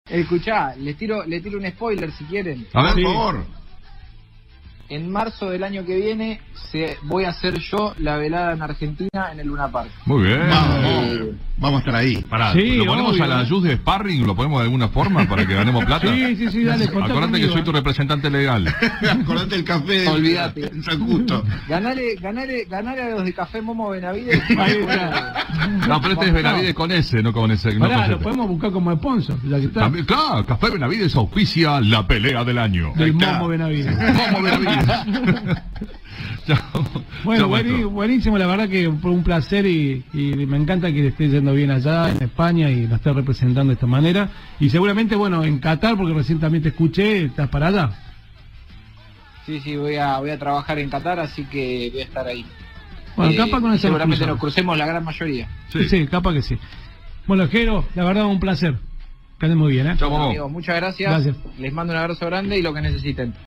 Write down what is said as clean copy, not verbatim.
Escuchá, les tiro un spoiler si quieren. A ver, Sí. por favor. En marzo del año que viene voy a hacer yo la velada en Argentina en el Luna Park. Muy bien. Vamos a estar ahí. Pará, Sí, ¿lo ponemos obvio, a la ayuda de sparring? ¿Lo ponemos de alguna forma para que ganemos plata? Sí, dale, contá Acordate que conmigo, soy tu representante legal. Acordate el café. Olvídate. En San Justo. Ganale a los de Café Momo Benavides. Ahí está. No, pero este es Benavides con S, no con ese. No Pará, con lo Z. podemos buscar como sponsor, ya que está. También, claro, Café Benavides auspicia la pelea del año. Del Ahí está. Momo Benavides. Momo Benavides. Chao. Bueno, Chao, maestro. buenísimo, la verdad que fue un placer y me encanta que le esté yendo bien allá en España y nos esté representando de esta manera. Y seguramente, bueno, en Qatar, porque recién también te escuché, estás para allá. Sí, voy a trabajar en Qatar, así que voy a estar ahí. Bueno, capaz con eso seguramente nos nos crucemos la gran mayoría. Sí, capaz que sí. Bueno, Jero, la verdad un placer. Que anden muy bien, ¿eh? Chao, Momo. Amigos, muchas gracias. Gracias. Les mando un abrazo grande y lo que necesiten.